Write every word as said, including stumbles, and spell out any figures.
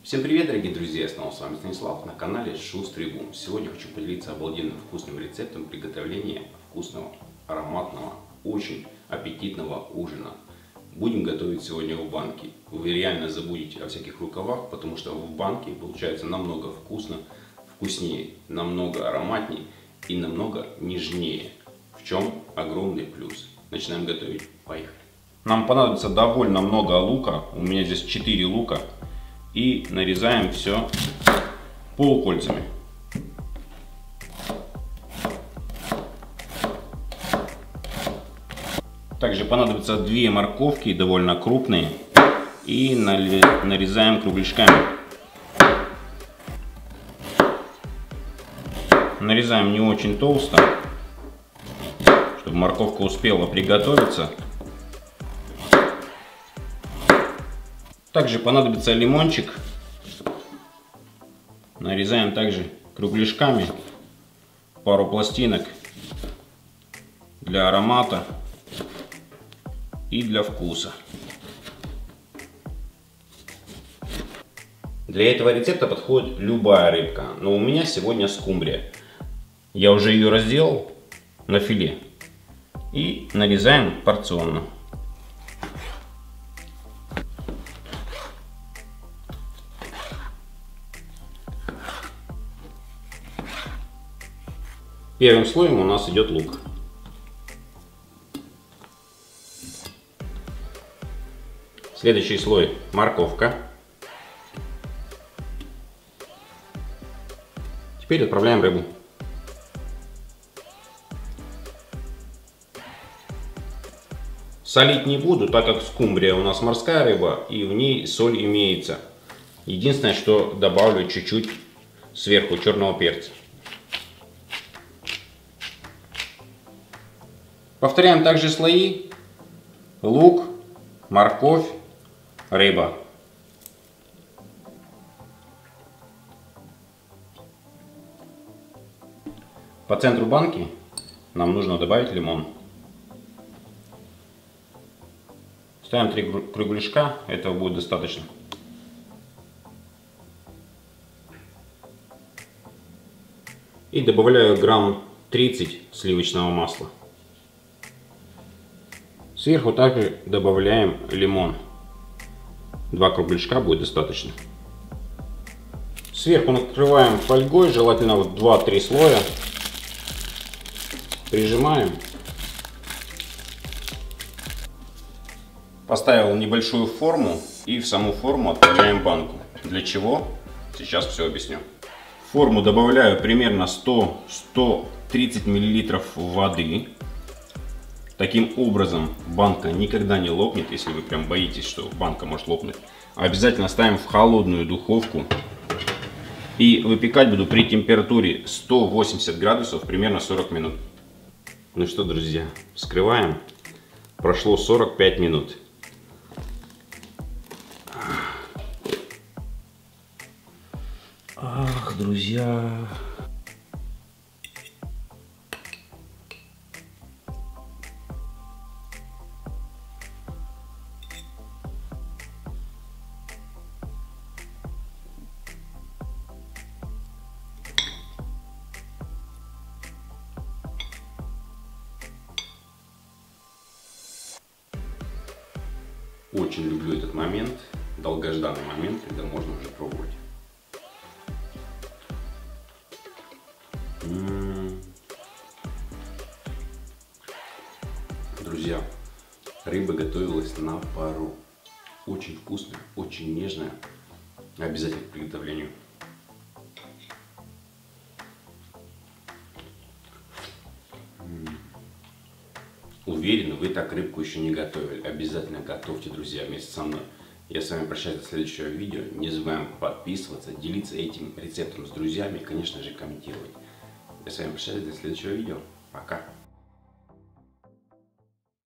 Всем привет, дорогие друзья! Снова с вами Станислав на канале Шустрый Бум. Сегодня хочу поделиться обалденным вкусным рецептом приготовления вкусного, ароматного, очень аппетитного ужина. Будем готовить сегодня в банке. Вы реально забудете о всяких рукавах, потому что в банке получается намного вкусно, вкуснее, намного ароматнее и намного нежнее. В чем огромный плюс. Начинаем готовить. Поехали! Нам понадобится довольно много лука. У меня здесь четыре лука. И нарезаем все полукольцами. Также понадобится две морковки, довольно крупные. И нарезаем кругляшками. Нарезаем не очень толсто, чтобы морковка успела приготовиться. Также понадобится лимончик. Нарезаем также кругляшками. Пару пластинок для аромата и для вкуса. Для этого рецепта подходит любая рыбка, но у меня сегодня скумбрия. Я уже ее разделал на филе и нарезаем порционно. Первым слоем у нас идет лук. Следующий слой морковка. Теперь отправляем рыбу. Солить не буду, так как скумбрия у нас морская рыба и в ней соль имеется. Единственное, что добавлю чуть-чуть сверху черного перца. Повторяем также слои: лук, морковь, рыба. По центру банки нам нужно добавить лимон. Ставим три кругляшка, этого будет достаточно. И добавляю грамм тридцать сливочного масла. Сверху также добавляем лимон. Два кругляшка будет достаточно. Сверху накрываем фольгой, желательно в два-три слоя. Прижимаем. Поставил небольшую форму и в саму форму отправляем банку. Для чего? Сейчас все объясню. В форму добавляю примерно сто — сто тридцать миллилитров воды. Таким образом банка никогда не лопнет, если вы прям боитесь, что банка может лопнуть. Обязательно ставим в холодную духовку. И выпекать буду при температуре сто восемьдесят градусов примерно сорок минут. Ну что, друзья, вскрываем. Прошло сорок пять минут. Ах, друзья... Очень люблю этот момент, долгожданный момент, когда можно уже пробовать. М-м-м. Друзья, рыба готовилась на пару. Очень вкусная, очень нежная. Обязательно к приготовлению. Уверен, вы так рыбку еще не готовили. Обязательно готовьте, друзья, вместе со мной. Я с вами прощаюсь до следующего видео. Не забываем подписываться, делиться этим рецептом с друзьями и, конечно же, комментировать. Я с вами прощаюсь до следующего видео. Пока.